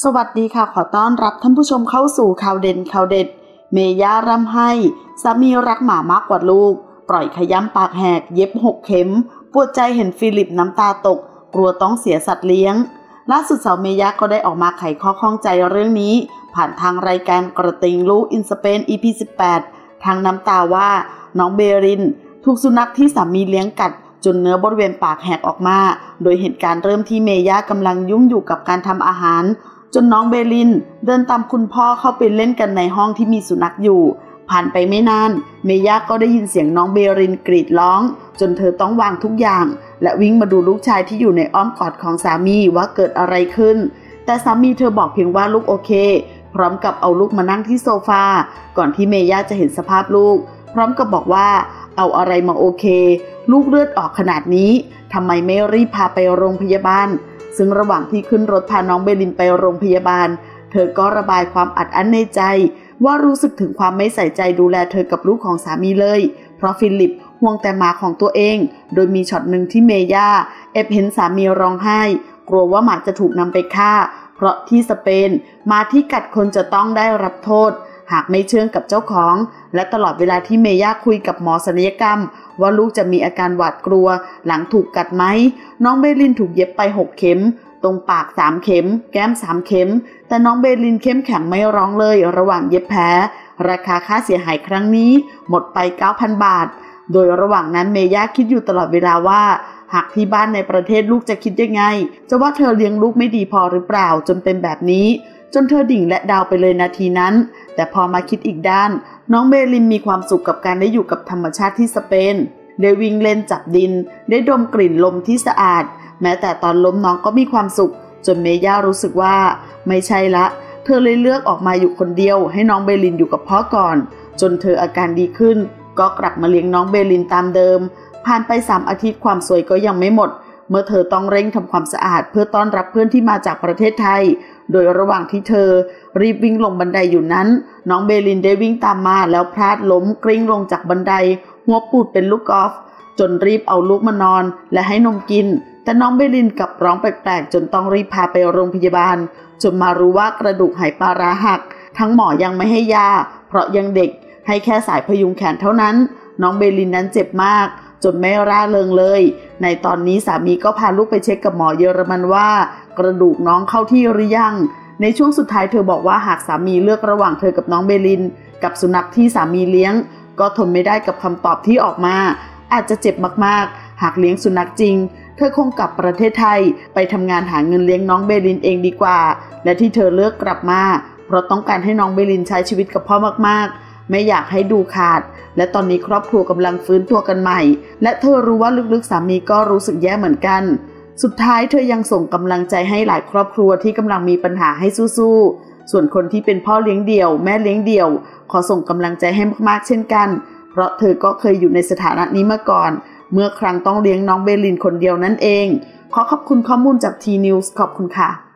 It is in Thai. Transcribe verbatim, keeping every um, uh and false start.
สวัสดีค่ะขอต้อนรับท่านผู้ชมเข้าสู่ข่าวเด่นข่าวเด็ดเมย่าร่ำไห้สามีรักหมามากกว่าลูกปล่อยขย้ำปากแหกเย็บหกเข็มปวดใจเห็นฟิลิปน้ำตาตกกลัวต้องเสียสัตว์เลี้ยงล่าสุดสาวเมย่าก็ได้ออกมาไขข้อข้องใจเรื่องนี้ผ่านทางรายการกระติงลูกอินสเปน อี พี สิบแปดทางน้ำตาว่าน้องเบรินถูกสุนัขที่สามีเลี้ยงกัดจนเนื้อบริเวณปากแหกออกมาโดยเหตุการณ์เริ่มที่เมย่ากำลังยุ่งอยู่กับการทำอาหารจนน้องเบลินเดินตามคุณพ่อเข้าไปเล่นกันในห้องที่มีสุนัขอยู่ผ่านไปไม่นานเมย่าก็ได้ยินเสียงน้องเบลินกรีดร้องจนเธอต้องวางทุกอย่างและวิ่งมาดูลูกชายที่อยู่ในอ้อมกอดของสามีว่าเกิดอะไรขึ้นแต่สามีเธอบอกเพียงว่าลูกโอเคพร้อมกับเอาลูกมานั่งที่โซฟาก่อนที่เมย่าจะเห็นสภาพลูกพร้อมกับบอกว่าเอาอะไรมาโอเคลูกเลือดออกขนาดนี้ทำไมไม่รีบพาไปโรงพยาบาลซึ่งระหว่างที่ขึ้นรถพาน้องเบลินไปโรงพยาบาลเธอก็ระบายความอัดอั้นในใจว่ารู้สึกถึงความไม่ใส่ใจดูแลเธอกับลูกของสามีเลยเพราะฟิลิปห่วงแต่หมาของตัวเองโดยมีช็อตหนึ่งที่เมย่าแอบเห็นสามีร้องไห้กลัวว่าหมาจะถูกนำไปฆ่าเพราะที่สเปนหมาที่กัดคนจะต้องได้รับโทษหากไม่เชื่องกับเจ้าของและตลอดเวลาที่เมย่าคุยกับหมอศัลยกรรมว่าลูกจะมีอาการหวาดกลัวหลังถูกกัดไหมน้องเบลินถูกเย็บไปหกเข็มตรงปากสามเข็มแก้มสามเข็มแต่น้องเบลินเข้มแข็งไม่ร้องเลยระหว่างเย็บแผลราคาค่าเสียหายครั้งนี้หมดไป เก้าพัน บาทโดยระหว่างนั้นเมย่าคิดอยู่ตลอดเวลาว่าหากที่บ้านในประเทศลูกจะคิดยังไงจะว่าเธอเลี้ยงลูกไม่ดีพอหรือเปล่าจนเป็นแบบนี้จนเธอดิ่งและดาวไปเลยนาทีนั้นแต่พอมาคิดอีกด้านน้องเบลินมีความสุขกับการได้อยู่กับธรรมชาติที่สเปนได้วิ่งเล่นจับดินได้ดมกลิ่นลมที่สะอาดแม้แต่ตอนล้มน้องก็มีความสุขจนเมย่ารู้สึกว่าไม่ใช่ละเธอเลยเลือกออกมาอยู่คนเดียวให้น้องเบลินอยู่กับพ่อก่อนจนเธออาการดีขึ้นก็กลับมาเลี้ยงน้องเบลินตามเดิมผ่านไปสามอาทิตย์ความสวยก็ยังไม่หมดเมื่อเธอต้องเร่งทำความสะอาดเพื่อต้อนรับเพื่อนที่มาจากประเทศไทยโดยระหว่างที่เธอรีบวิ่งลงบันไดอยู่นั้นน้องเบลินได้วิ่งตามมาแล้วพลาดล้มกลิ้งลงจากบันไดหัวปูดเป็นลูกกอล์ฟจนรีบเอาลูกมานอนและให้นมกินแต่น้องเบลินกลับร้องแปลกๆจนต้องรีบพาไปโรงพยาบาลจนมารู้ว่ากระดูกหายปลาร้าหักทั้งหมอยังไม่ให้ยาเพราะยังเด็กให้แค่สายพยุงแขนเท่านั้นน้องเบลินนั้นเจ็บมากจนไม่ร่าเริงเลยในตอนนี้สามีก็พาลูกไปเช็คกับหมอเยอรมันว่ากระดูกน้องเข้าที่หรือยังในช่วงสุดท้ายเธอบอกว่าหากสามีเลือกระหว่างเธอกับน้องเบลินกับสุนัขที่สามีเลี้ยงก็ทนไม่ได้กับคำตอบที่ออกมาอาจจะเจ็บมากๆหากเลี้ยงสุนัขจริงเธอคงกลับประเทศไทยไปทำงานหาเงินเลี้ยงน้องเบลินเองดีกว่าและที่เธอเลือกกลับมาเพราะต้องการให้น้องเบลินใช้ชีวิตกับพ่อมากๆไม่อยากให้ดูขาดและตอนนี้ครอบครัวกำลังฟื้นตัวกันใหม่และเธอรู้ว่าลึกๆสามีก็รู้สึกแย่เหมือนกันสุดท้ายเธอยังส่งกำลังใจให้หลายครอบครัวที่กำลังมีปัญหาให้สู้ๆส่วนคนที่เป็นพ่อเลี้ยงเดี่ยวแม่เลี้ยงเดี่ยวขอส่งกำลังใจให้มากๆเช่นกันเพราะเธอก็เคยอยู่ในสถานะนี้มาก่อนเมื่อครั้งต้องเลี้ยงน้องเบลินคนเดียวนั่นเองขอขอบคุณข้อมูลจาก ที นิวส์ ขอบคุณค่ะ